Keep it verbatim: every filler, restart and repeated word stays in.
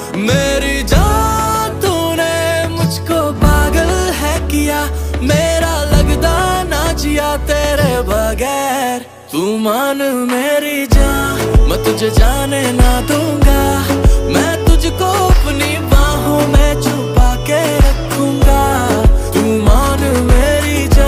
मेरी जान तूने मुझको पागल है किया, मेरा लगदा ना जिया तेरे बगैर। तू मान मेरी जान, मैं तुझे जाने ना दूंगा।